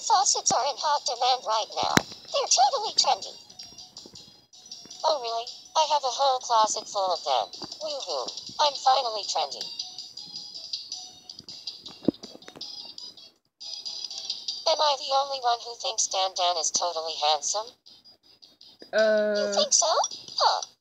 faucets are in hot demand right now. They're totally trendy. Oh really? I have a whole closet full of them. Woohoo. I'm finally trendy. Am I the only one who thinks Dan Dan is totally handsome? You think so? Huh.